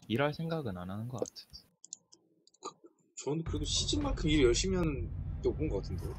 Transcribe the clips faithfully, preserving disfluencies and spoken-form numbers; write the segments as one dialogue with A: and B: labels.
A: 일할 생각은 안 하는 것 같아.
B: 저는 그래도 시즌만큼 일 열심히 하는 게 없는 것 같은데요.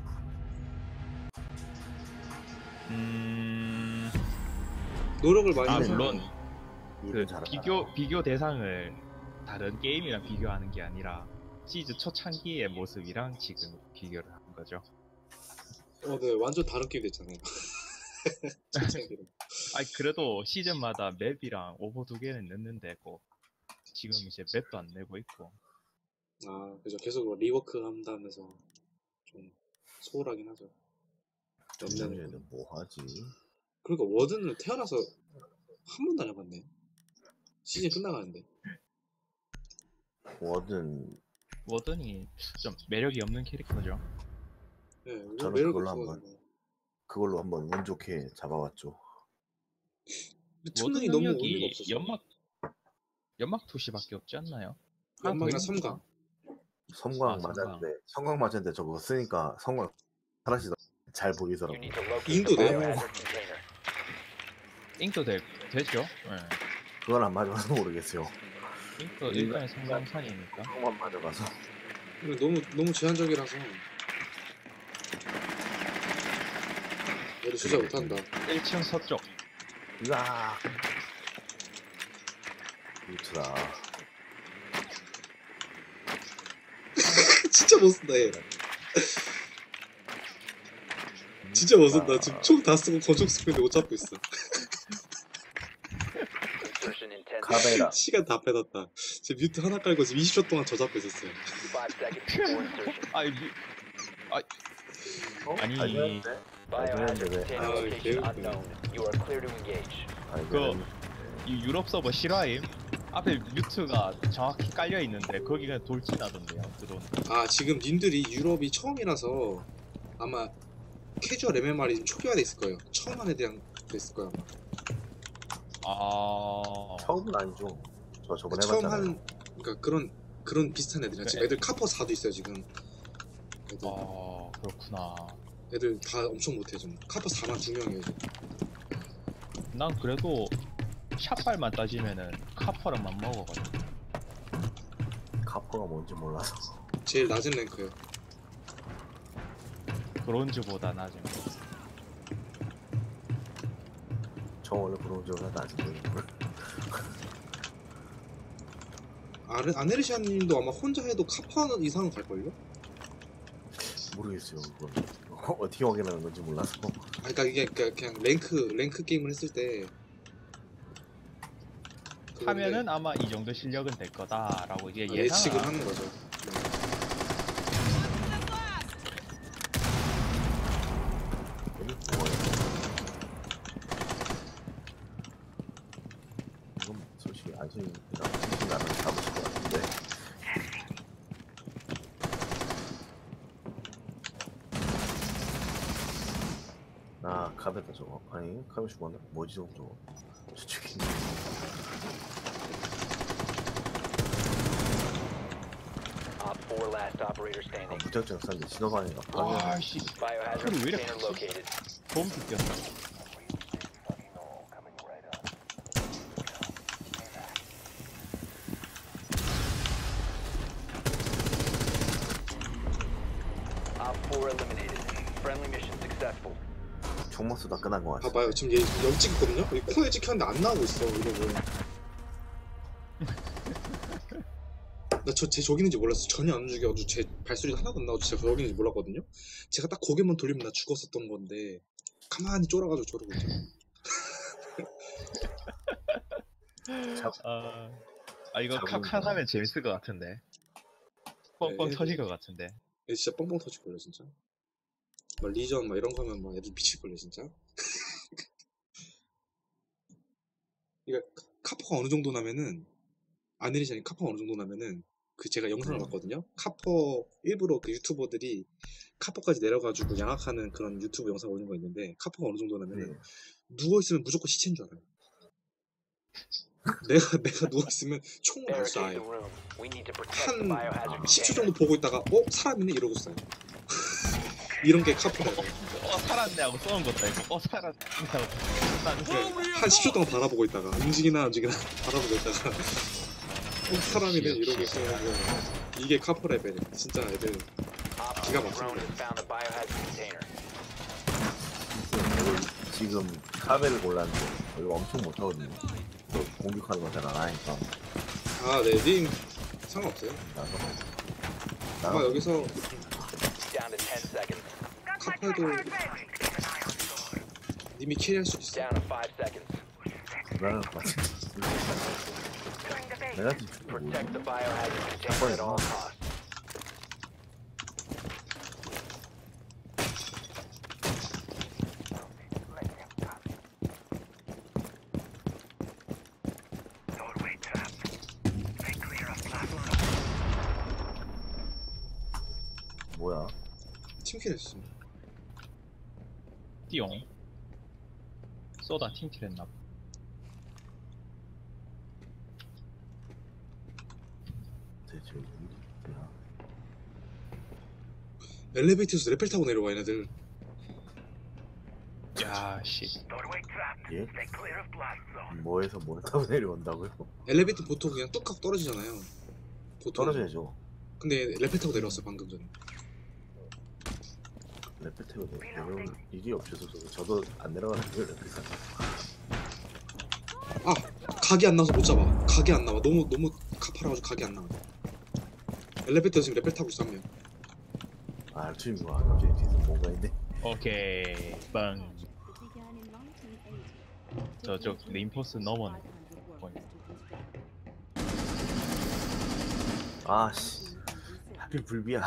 A: 음...
B: 노력을 많이
A: 아
B: 해서
A: 물론
C: 일은
A: 그
C: 잘한다.
A: 비교 비교 대상을 다른 게임이랑 비교하는 게 아니라 시즌 초창기의 모습이랑 지금 비교를 하는 거죠.
B: 어, 네, 완전 다른 게임 됐잖아요. 초창기로.
A: 아니 그래도 시즌마다 맵이랑 오버 두 개는 넣는데 고 지금 이제 맵도 안 내고 있고.
B: 아, 그죠. 계속 리워크 한다면서 좀 소홀하긴 하죠. 옆내는.
C: 작년에는 뭐 하지?
B: 그러니까 워든을 태어나서 한 번도 안 해봤네. 시즌 끝나가는데.
C: 워든
A: 워든이 좀 매력이 없는 캐릭터죠.
B: 네, 왜
C: 저는
B: 매력이
C: 그걸로
B: 없어가지고.
C: 그걸로 한번 운 좋게 잡아왔죠.
B: 근데
A: 워든
B: 특능이 너무 의미가
A: 능력이
B: 없어서.
A: 연막 연막 투시밖에 없지 않나요?
B: 연막이나 섬광.
C: 섬광
A: 아, 섬광.
C: 맞았는데 섬광 맞았는데 저거 쓰니까 섬광 사라지다. 잘 보이더라고.
B: 인도 돼요?
A: 잉도 되, 되죠? 네.
C: 그건 안 맞아서 모르겠어요.
A: 잉도 일단의 성광산이니까.
C: 섬광만 맞아가서.
B: 근데 너무 너무 제한적이라서. 얘도 진짜 못한다.
A: 일 층 서쪽.
C: 으아. 유트다.
B: 진짜 못 쓴다 얘. 진짜 못 쓴다. 지금 총 다 쓰고 건축 스피드 못 잡고 있어.
C: 카베라.
B: 시간 다 빼놨다. 지금 뮤트 하나 깔고 지금 이십 초 동안 저 잡고 있었어요.
A: 아이 미... 아
C: 어?
A: 아니.
C: 알겠는데? 알겠는데 왜?
B: 아, 개웃기네.
C: 알겠는데.
A: 이 유럽 서버 실화임? 앞에 뮤트가 정확히 깔려 있는데 거기가 돌진하던데요. 들어오는.
B: 아, 지금 님들이 유럽이 처음이라서 아마 캐주얼 엠엠알이 좀 초기화돼 있을 거예요. 처음 한 애들이랑 됐을 거야 아마.
A: 아
C: 처음은 아니죠. 저 저번에
B: 처음
C: 해봤잖아요.
B: 한 그러니까 그런 그런 비슷한 애들이야. 지금 애들 카퍼 사도 있어요 지금. 애들,
A: 아 그렇구나.
B: 애들 다 엄청 못해 지금. 카퍼 사만 두 명이에요 지금.
A: 난 그래도 샷발만 따지면은 카퍼랑만 먹어거든.
C: 카퍼가 뭔지 몰라서.
B: 제일 낮은 랭크예요.
A: 브론즈보다 낮은 거.
C: 저 원래 브론즈보다 낮은 거예요.
B: 아르, 아네르시아님도 아마 혼자 해도 카퍼 이상은 갈걸요?
C: 모르겠어요. 그건 어떻게 확인하는 건지 몰라서.
B: 아, 그러니까 이게 그러니까 그냥 랭크 랭크 게임을 했을 때
A: 하면은 아마 이 정도 실력은 될 거다라고 이제
B: 아,
A: 예상을
B: 예측을 하는 거죠.
C: 이건 뭐예요? 이건 솔직히 아직이랑 진심 나는 잡으실 것 같은데. 아 카베다 저거. 아니 카베 죽었나? 뭐지 저거 저거. 저쪽이. 아, 무작정 싼데 신호방이가 방향.
A: 아씨 소리 왜 이렇게 크지? 봄 비꼈어.
C: 총못 쏘다 끝난 것 같아.
B: 봐봐요 지금 얘 여기 찍혔거든요? 여기 코에 찍혔는데 안 나오고 있어 이러고. 나 저 제 저기 있는지 몰랐어. 전혀 안 움직여가지고 제 발소리가 하나도 안 나오고 제가 저기 있는지 몰랐거든요? 제가 딱 고개만 돌리면 나 죽었었던 건데 가만히 쫄아가지고 저러고 있잖아.
A: 아, 아 이거
C: 잡은
A: 칵칵
C: 거.
A: 하면 재밌을 것 같은데. 뻥뻥
B: 네.
A: 터질 것 같은데.
B: 얘 진짜 뻥뻥 터질걸요 진짜. 막 리전 막 이런 거 하면 막 애들 미칠걸요 진짜. 그러니까 카퍼가 어느 정도 나면은 아네리샤니 카퍼가 어느 정도 나면은 그 제가 영상을
C: 음.
B: 봤거든요. 카퍼 일부러 그 유튜버들이 카퍼까지 내려가지고 양악하는 그런 유튜브 영상 올린 거 있는데 카퍼가 어느 정도 나면은
C: 네.
B: 누워 있으면 무조건 시체인 줄 알아요. 내가 내가 누워 있으면 총을 안 쏴요. 한 십 초 정도 보고 있다가 어 사람이네 이러고 쏴요. 이런 게 카퍼라고.
A: 어 살았네 하고 쏘는 것도 아니고 어 살았네 하고 쐈는데
B: 한 십 초 동안 바라보고 있다가 움직이나 움직이나 바라보고 있다가 사람이네 이러고 있으면 이게 카퍼 레벨. 진짜 애들 기가 막힙니다.
C: 지금 카베를 골랐는데 이거 엄청 못하거든요. 또 공격하는 거 잘 안 하니까.
B: 아, 네, 님 상관없어요.
C: 나도
B: 아마
C: 나도
B: 여기서 카퍼에도 님이 캐리할 수 있어.
C: 불안할 것 같은데. 내가 지금 사건이구나. 뭐야?
B: 팀킬 했어.
A: 띠용. 쏘다 팀킬 했나 봐.
C: 대체 뭐야?
B: 엘리베이터에서 레펠 타고 내려와 얘네들.
A: 야, 씨.
C: 예? 뭐에서 뭘 타고 내려온다고요?
B: 엘리베이터 보통 그냥 뚝하고 떨어지잖아요. 보통.
C: 떨어져야죠.
B: 근데 레펠 타고 내려왔어 방금 전에.
C: 레펠 타고 내려올 일이 없어서 저도 안 내려가는 거예요. 레펠 타고.
B: 아, 각이 안 나와서 못 잡아. 각이 안 나와. 너무 너무 카파라가지고 각이 안 나와. 엘리베이터 지금 레펠 타고 있어 한 명.
C: 아, 알투인가? 갑자기 뒤에서 뭔가 있네.
A: 오케이. 빵. 저쪽 림포스 넘어네.
C: 아, 씨. 하필 불비야.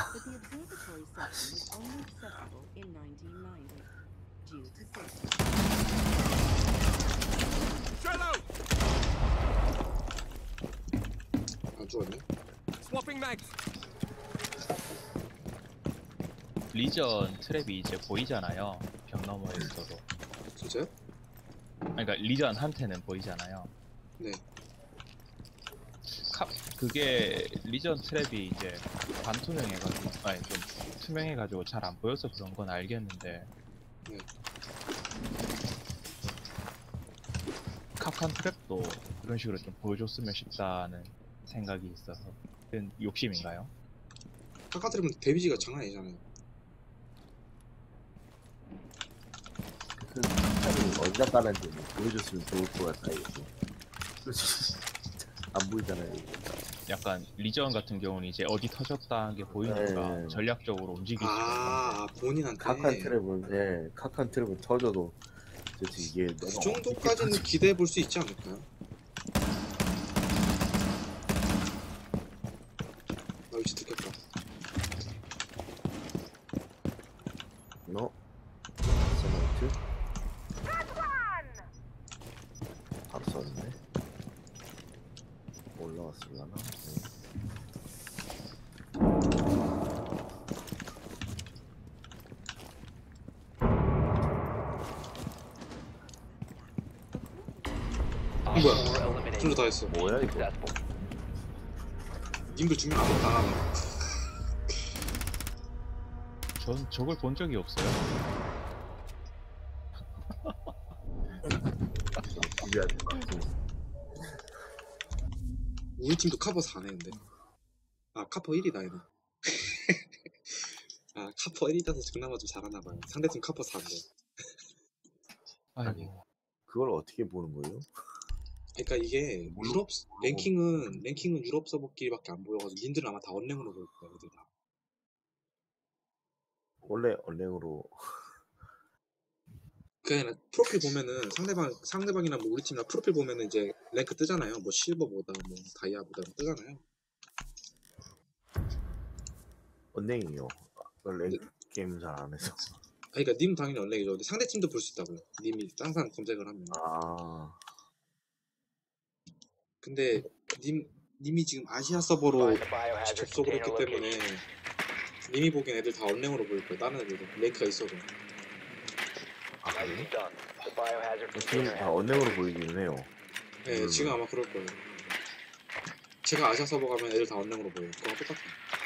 B: 안 죽었네.
A: 리전 트랩이 이제 보이잖아요. 벽 너머에 있어도.
B: 진짜요?
A: 그러니까 리전한테는 보이잖아요.
B: 네.
A: 카, 그게 리전 트랩이 이제 반투명해가지고, 아니 좀 투명해가지고 잘 안 보여서 그런 건 알겠는데.
B: 네.
A: 카칸 트랩도 그런 식으로 좀 보여줬으면 싶다는 생각이 있어서. 그건 욕심인가요?
B: 카카트리면 데미지가 장난 아니잖아요.
C: 그 사람이 어디다 깔았는지 보여줬으면 좋을 것 같아. 이거. 안 보이잖아요. 이거.
A: 약간 리전 같은 경우는 이제 어디 터졌다는 게 보이니까
C: 네.
A: 전략적으로 움직일 수가
B: 아, 아, 본인한테.
C: 카칸 트랩은 예, 카칸 트랩은 터져도 도대체 이게
B: 그
C: 내가
B: 정도까지는
C: 어떻게
B: 기대해 볼 수 있지 않을까요? 나 위치 듣겠다.
C: 너 세나이트 바로 썼네. 올라왔을라나? 네.
A: 아,
B: 뭐야? 둘 다 했어.
C: 뭐야 이거?
B: 님들 주면 안 나가네.
A: 전 저걸 본 적이 없어요.
C: 미안해.
B: 우리 팀도 카퍼 사네 근데. 아, 카퍼 일이다 얘는. 아, 카퍼 일이라서 그나마 좀 잘하나봐요. 상대팀 카퍼 사인데.
A: 아이고.
C: 그걸 어떻게 보는 거예요?
B: 그러니까 이게 유럽 랭킹은 랭킹은 유럽 서버끼리밖에 안 보여가지고 님들은 아마 다 언랭으로 볼 거야 애들 다.
C: 원래 언랭으로
B: 그게 아니라 프로필 보면은 상대방 상대방이나 뭐 우리 팀이나 프로필 보면은 이제 랭크 뜨잖아요. 뭐 실버보다 뭐 다이아보다 뜨잖아요.
C: 언랭이요. 랭 게임 잘 안 해서.
B: 아, 그러니까 님 당연히 언랭이죠. 근데 상대 팀도 볼 수 있다고요. 님이 항상 검색을 하면.
C: 아,
B: 근데 님 님이 지금 아시아 서버로 접속을 했기 때문에 님이 보기엔 애들 다 언랭으로 보일 거야. 다른 애들은 랭크가 있어도.
C: 아 그래? 지금 다 언랭으로 보이기는 해요.
B: 네,
C: 음.
B: 지금 아마 그럴 거예요. 제가 아시아 서버 가면 애들 다 언랭으로 보여요. 그거랑 똑같아.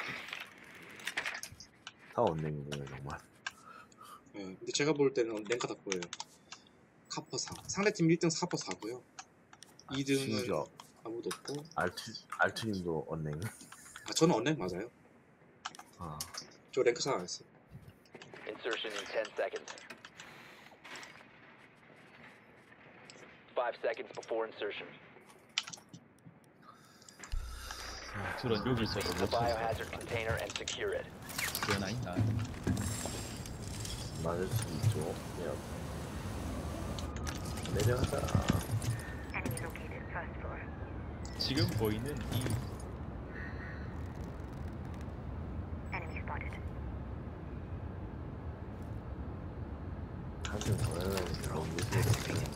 C: 다 언랭이네요 정말.
B: 네, 근데 제가 볼 때는 랭크 다 보여요. 카퍼 사. 상대팀 일 등 카퍼 사고요. 이 등은
C: 심지어
B: 아, 아무도 없고.
C: 알투 알투님도 언냉.
B: 아 저는 언랭 맞아요.
C: 아
B: 저 랭크 잘 안 했어요.
D: Insertion in ten seconds. five seconds before insertion.
A: 들은 여기 있어도
D: The
A: 못 찾아.
D: biohazard container and secure it.
A: 그건 아닌가?
C: 맞을 수 있죠. 그냥 내려가자.
E: Enemy located first floor.
A: 지금 보이는 이
E: Enemy spotted.
C: 사실 저는 그런 게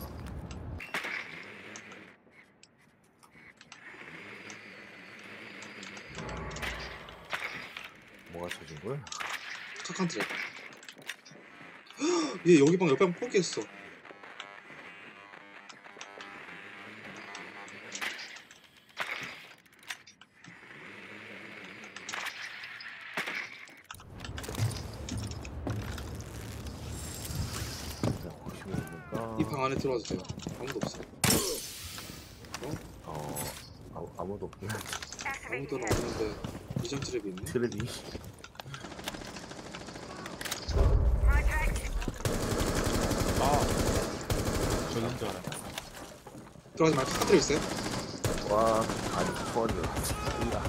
C: 뭐가 쳐진 거야?
B: 착한 트랩. 얘 여기 방 옆에 방 포기했어. 이 방 안에 들어와도 돼요. 아무도 없어.
C: 어 아무, 아무도 없긴 하지.
B: 아무도 없는데 이전 트랩이 있네.
C: 트랩이
A: 아 저긴 줄 알았다.
B: 들어가지 말고 착한 트랩 있어요?
C: 와 아니 소원이 없다.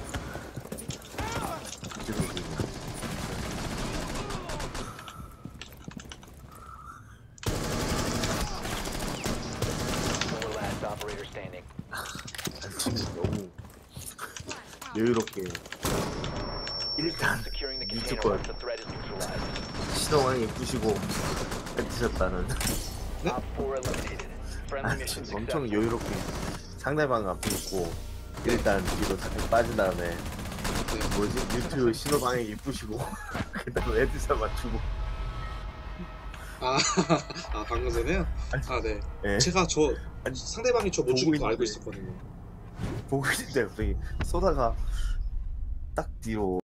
C: 지금 지금
D: Four last operator standing.
C: 지금 너무 여유롭게 일단
D: Securing the
C: 미칠
D: container
C: 거야.
D: once the threat is neutralized.
C: 신호왕이 부시고 뱉으셨다는.
B: 네?
D: Op four eliminated. Friendly
C: 아,
D: mission
C: 지금 엄청
D: successful.
C: 여유롭게 상대방 앞에 있고 일단 뒤로 살짝 빠진 다음에
B: 네.
C: 뭐지 유튜브 신호방향 부시고 그다음에 헤드샷 맞추고.
B: 아, 아 방금 전에요? 아 네.
C: 예.
B: 제가 저
C: 아니,
B: 상대방이 저 못
C: 보고
B: 죽은 거 알고
C: 있는데.
B: 있었거든요.
C: 보고 있는데 갑자기 쏘다가 딱 뒤로